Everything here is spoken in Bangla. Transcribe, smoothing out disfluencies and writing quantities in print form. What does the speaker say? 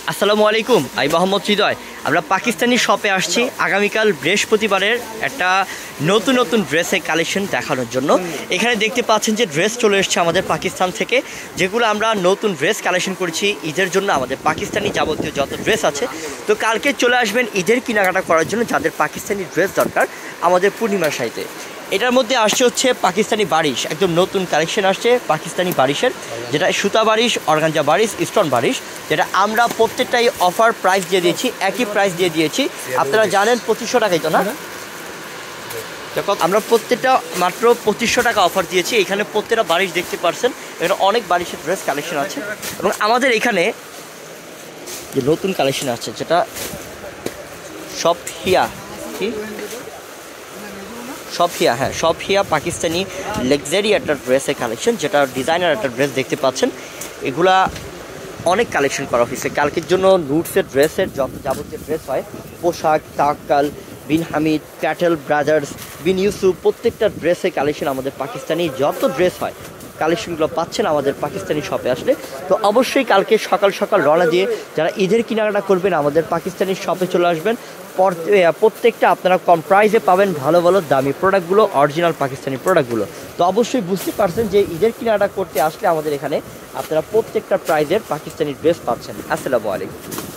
আসসালামু আলাইকুম, আমি মোহাম্মদ হৃদয়। আমরা পাকিস্তানি শপে আসছি আগামীকাল বৃহস্পতিবারের একটা নতুন নতুন ড্রেসের কালেকশন দেখানোর জন্য। এখানে দেখতে পাচ্ছেন যে ড্রেস চলে এসছে আমাদের পাকিস্তান থেকে, যেগুলো আমরা নতুন ড্রেস কালেকশন করেছি ঈদের জন্য। আমাদের পাকিস্তানি যাবতীয় যত ড্রেস আছে, তো কালকে চলে আসবেন ঈদের কেনাকাটা করার জন্য। যাদের পাকিস্তানি ড্রেস দরকার আমাদের পূর্ণিমা সারিতে। এটার মধ্যে আসছে হচ্ছে পাকিস্তানি বারিশ, একদম নতুন কালেকশন আসছে পাকিস্তানি বারিশের, যেটা সুতা বারিশ, অর্গানজা বারিশ, স্টোন বারিশ, যেটা আমরা প্রত্যেকটাই অফার প্রাইস দিয়ে দিয়েছি, একই প্রাইস দিয়ে দিয়েছি। আপনারা জানেন 2500 টাকাই তো না, আমরা প্রত্যেকটা মাত্র 2500 টাকা অফার দিয়েছি। এখানে প্রত্যেকটা বারিশ দেখতে পাচ্ছেন, এখানে অনেক বারিশের ড্রেস কালেকশন আছে। এবং আমাদের এখানে যে নতুন কালেকশন আছে, যেটা সফিয়া সফিয়া পাকিস্তানি লাক্সারি একটা ড্রেসের কালেকশন, যেটা ডিজাইনার একটা ড্রেস দেখতে পাচ্ছেন। এগুলা অনেক কালেকশন করা হয়েছে কালকের জন্য। নুটসের ড্রেসের যত যাবতীয় ড্রেস হয়, পোশাক, তাক্কাল, বিন হামিদ, প্যাটেল ব্রাদার্স, বিন ইউসুফ, প্রত্যেকটা ড্রেসের কালেকশন আমাদের পাকিস্তানি যত ড্রেস হয় কালেকশনগুলো পাচ্ছেন আমাদের পাকিস্তানি শপে আসলে। তো অবশ্যই কালকে সকাল সকাল রওনা দিয়ে যারা ঈদের কেনাকাটা করবেন আমাদের পাকিস্তানি শপে চলে আসবেন। প্রত্যেকটা আপনারা কম প্রাইসে পাবেন ভালো ভালো দামি প্রোডাক্টগুলো, অরিজিনাল পাকিস্তানি প্রোডাক্টগুলো। তো অবশ্যই বুঝতে পারছেন যে ঈদের কেনাকাটা করতে আসলে আমাদের এখানে আপনারা প্রত্যেকটা প্রাইজের পাকিস্তানি ড্রেস পাচ্ছেন। আসসালামু আলাইকুম।